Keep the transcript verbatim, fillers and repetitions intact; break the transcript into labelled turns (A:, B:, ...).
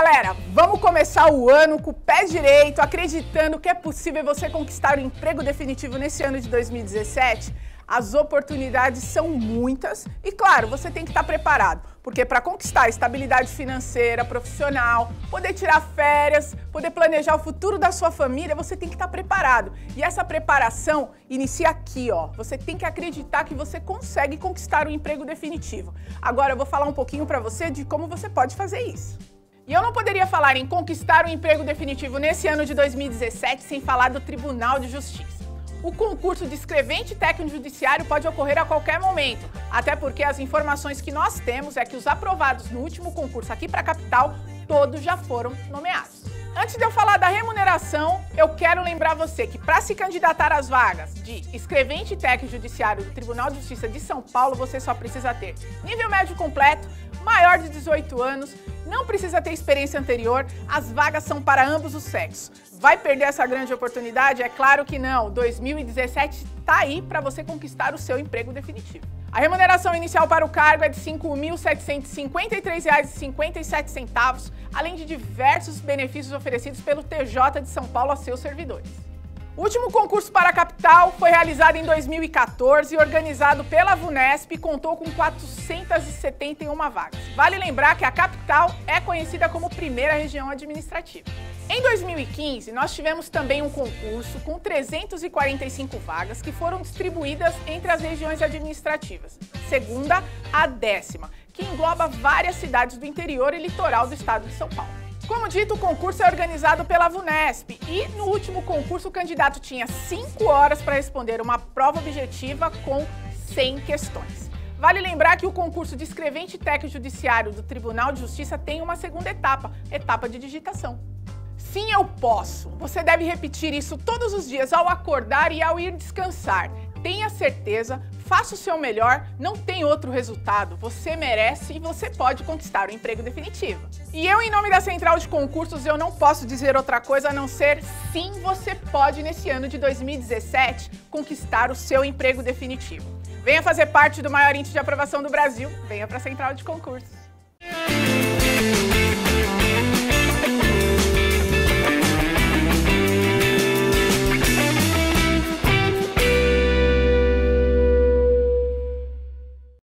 A: galera, vamos começar o ano com o pé direito, acreditando que é possível você conquistar o emprego definitivo nesse ano de dois mil e dezessete? As oportunidades são muitas e, claro, você tem que estar preparado, porque para conquistar estabilidade financeira, profissional, poder tirar férias, poder planejar o futuro da sua família, você tem que estar preparado. E essa preparação inicia aqui, ó. Você tem que acreditar que você consegue conquistar o emprego definitivo. Agora eu vou falar um pouquinho para você de como você pode fazer isso. E eu não poderia falar em conquistar o emprego definitivo nesse ano de dois mil e dezessete sem falar do Tribunal de Justiça. O concurso de escrevente técnico judiciário pode ocorrer a qualquer momento, até porque as informações que nós temos é que os aprovados no último concurso aqui para a capital, todos já foram nomeados. Antes de eu falar da remuneração, eu quero lembrar você que para se candidatar às vagas de escrevente técnico judiciário do Tribunal de Justiça de São Paulo, você só precisa ter nível médio completo, maior de dezoito anos, não precisa ter experiência anterior, as vagas são para ambos os sexos. Vai perder essa grande oportunidade? É claro que não. dois mil e dezessete está aí para você conquistar o seu emprego definitivo. A remuneração inicial para o cargo é de cinco mil setecentos e cinquenta e três reais e cinquenta e sete centavos, além de diversos benefícios oferecidos pelo T J de São Paulo a seus servidores. O último concurso para a capital foi realizado em dois mil e quatorze e organizado pela VUNESP e contou com quatrocentas e setenta e uma vagas. Vale lembrar que a capital é conhecida como primeira região administrativa. Em dois mil e quinze, nós tivemos também um concurso com trezentas e quarenta e cinco vagas que foram distribuídas entre as regiões administrativas, segunda a décima, que engloba várias cidades do interior e litoral do estado de São Paulo. Como dito, o concurso é organizado pela VUNESP e no último concurso o candidato tinha cinco horas para responder uma prova objetiva com cem questões. Vale lembrar que o concurso de escrevente técnico judiciário do Tribunal de Justiça tem uma segunda etapa, etapa de digitação. Sim, eu posso. Você deve repetir isso todos os dias ao acordar e ao ir descansar. Tenha certeza, faça o seu melhor, não tem outro resultado. Você merece e você pode conquistar o emprego definitivo. E eu, em nome da Central de Concursos, eu não posso dizer outra coisa a não ser sim, você pode, nesse ano de dois mil e dezessete, conquistar o seu emprego definitivo. Venha fazer parte do maior índice de aprovação do Brasil. Venha para a Central de Concursos.